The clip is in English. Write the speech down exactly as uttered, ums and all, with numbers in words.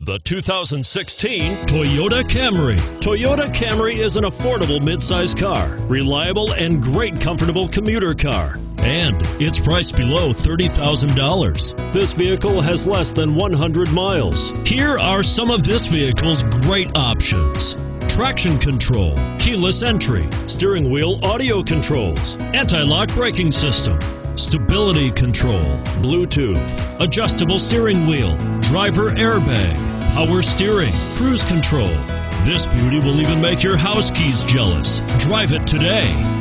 The two thousand sixteen Toyota Camry. Toyota Camry is an affordable midsize car, reliable and great comfortable commuter car, and it's priced below thirty thousand dollars. This vehicle has less than one hundred miles. Here are some of this vehicle's great options: traction control, keyless entry, steering wheel audio controls, anti-lock braking system, stability control, Bluetooth, adjustable steering wheel, driver airbag, power steering, cruise control. This beauty will even make your house keys jealous. Drive it today.